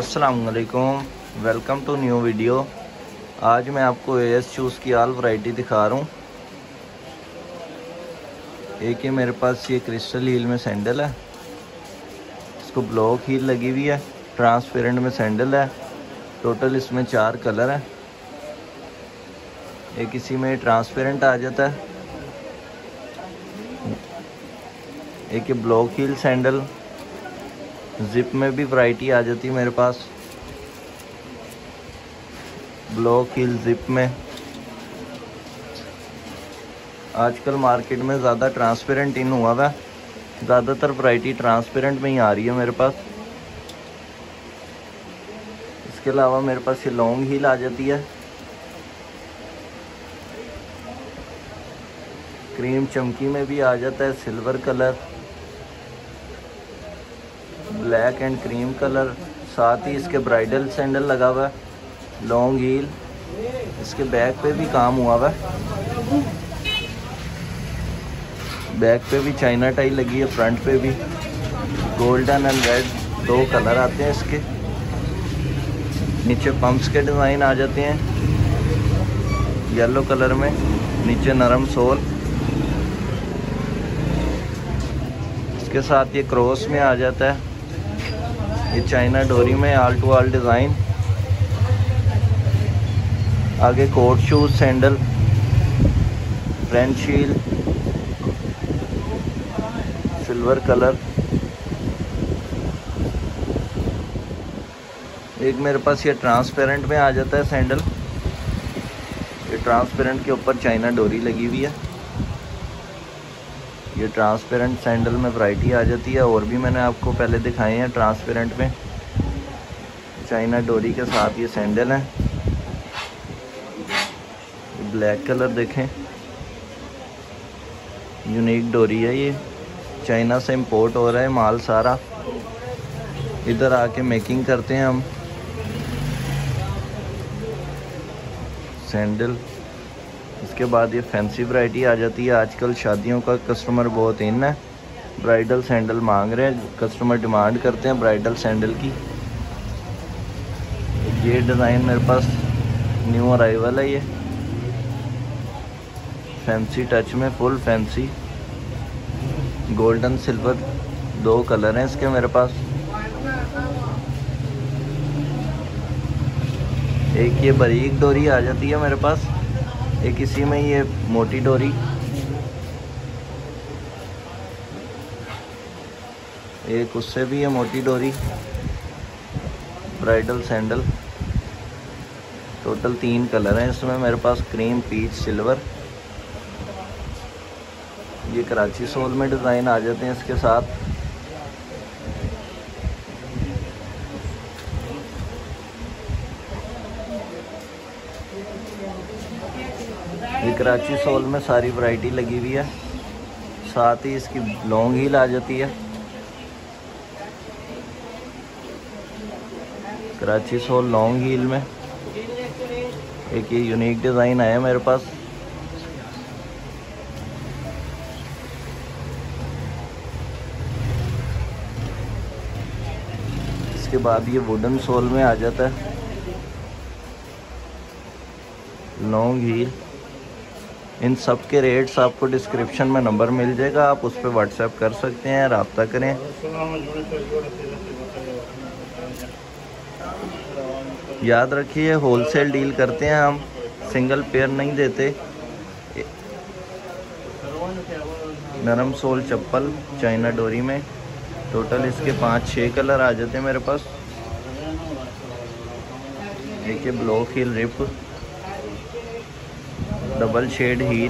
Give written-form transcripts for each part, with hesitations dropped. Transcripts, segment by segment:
अस्सलामुअलैकुम, welcome to new video. आज मैं आपको एएस शूज़ की ऑल वैरायटी दिखा रहा हूँ। एक ही मेरे पास ये क्रिस्टल हील में सैंडल है, इसको ब्लॉक हील लगी हुई है, ट्रांसपेरेंट में सैंडल है। टोटल इसमें 4 कलर है। एक इसी में ट्रांसपेरेंट आ जाता है, एक ये ब्लॉक हील सैंडल, जिप में भी वैरायटी आ जाती है मेरे पास। ब्लॉक हील जिप में आजकल मार्केट में ज़्यादा ट्रांसपेरेंट इन हुआ है, ज़्यादातर वैरायटी ट्रांसपेरेंट में ही आ रही है मेरे पास। इसके अलावा मेरे पास ये लॉन्ग हील आ जाती है, क्रीम चमकी में भी आ जाता है, silver colour, black and cream colour. साथ ही इसके ब्राइडल सैंडल लगा हुआ है, लॉन्ग हील। इसके बैक पे भी काम हुआ हुआ है, बैक पे भी चाइना टाई लगी है, फ्रंट पे भी। गोल्डन एंड रेड 2 कलर आते हैं इसके। नीचे पंप्स के डिज़ाइन आ जाते हैं येलो कलर में, नीचे नरम सोल। इसके साथ ये क्रॉस में आ जाता है, ये चाइना डोरी में ऑल टू ऑल डिज़ाइन। आगे coat shoes sandal, French heel, silver colour. एक मेरे पास ये ट्रांसपेरेंट में आ जाता है सैंडल, ये ट्रांसपेरेंट के ऊपर चाइना डोरी लगी हुई है। ये ट्रांसपेरेंट सैंडल में वैरायटी आ जाती है, और भी मैंने आपको पहले दिखाए हैं ट्रांसपेरेंट में। चाइना डोरी के साथ ये सैंडल है, ब्लैक कलर देखें, यूनिक डोरी है। ये चाइना से इंपोर्ट हो रहा है माल सारा, इधर आके मेकिंग करते हैं हम सैंडल। इसके बाद ये फैंसी वैरायटी आ जाती है। आजकल शादियों का कस्टमर बहुत इन है, ब्राइडल सैंडल मांग रहे हैं, कस्टमर डिमांड करते हैं ब्राइडल सैंडल की। ये डिज़ाइन मेरे पास न्यू अराइवल है, ये फैंसी टच में, full fancy, golden silver 2 colour हैं इसके मेरे पास। एक ये बारीक डोरी आ जाती है मेरे पास, एक इसी में ये मोटी डोरी। एक उससे भी ये मोटी डोरी, ब्राइडल सैंडल। टोटल 3 कलर हैं इसमें मेरे पास, क्रीम, पीच, सिल्वर। ये कराची सोल में डिज़ाइन आ जाते हैं इसके साथ। ये कराची सोल में सारी वैरायटी लगी हुई है। साथ ही इसकी लॉन्ग हील आ जाती है, कराची सोल लॉन्ग हील में। एक ये यूनिक डिज़ाइन आया मेरे पास, इसके बाद ये वुडन सोल में आ जाता है, लॉन्ग हील। इन सब के रेट्स आपको डिस्क्रिप्शन में नंबर मिल जाएगा, आप उस पर व्हाट्सएप कर सकते हैं, रब्ता करें। याद रखिए होलसेल डील करते हैं हम, सिंगल पेयर नहीं देते। नरम सोल चप्पल चाइना डोरी में, टोटल इसके 5-6 कलर आ जाते हैं मेरे पास। एक ये block heel rip, double shade heel,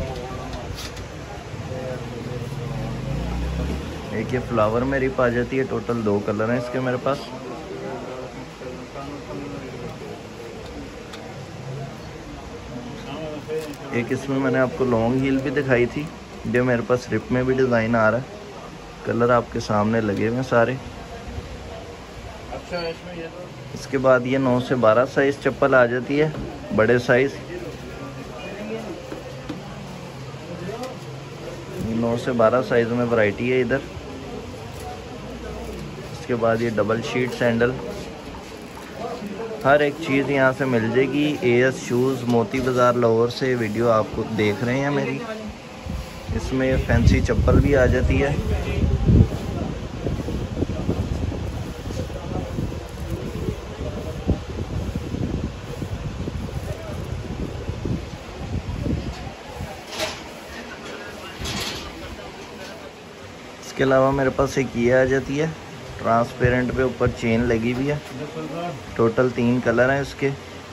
एक ये फ्लावर में रिप आ जाती है। टोटल 2 कलर हैं इसके मेरे पास। एक इसमें मैंने आपको लॉन्ग हील भी दिखाई थी, जो मेरे पास रिप में भी डिज़ाइन आ रहा है। कलर आपके सामने लगे हुए हैं सारे। इसके बाद ये 9 से 12 साइज़ चप्पल आ जाती है, बड़े साइज़। 9 से 12 साइज़ में वैरायटी है इधर। इसके बाद ये डबल शीट सैंडल, हर एक चीज़ यहाँ से मिल जाएगी। एएस शूज़ मोती बाज़ार लाहौर से वीडियो आपको देख रहे हैं मेरी। इसमें फैंसी चप्पल भी आ जाती है। इसके अलावा मेरे पास एक ये आ जाती है ट्रांसपेरेंट पे, ऊपर चेन लगी हुई है। टोटल 3 कलर हैं इसके।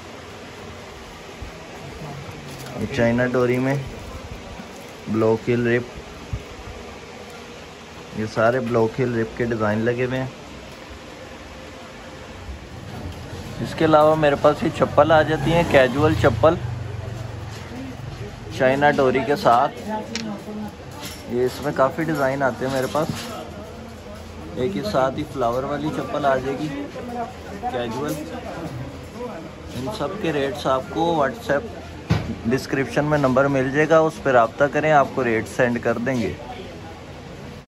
चाइना डोरी में ब्लॉक हिल रिप, ये सारे ब्लॉक हिल रिप के डिज़ाइन लगे हुए हैं। इसके अलावा मेरे पास ये चप्पल आ जाती है, कैजुअल चप्पल चाइना डोरी के साथ। ये इसमें काफ़ी डिज़ाइन आते हैं मेरे पास। एक ही साथ ही फ्लावर वाली चप्पल आ जाएगी कैजुअल। इन सब के रेट्स आपको व्हाट्सएप डिस्क्रिप्शन में नंबर मिल जाएगा, उस पर रब्ता करें, आपको रेट सेंड कर देंगे।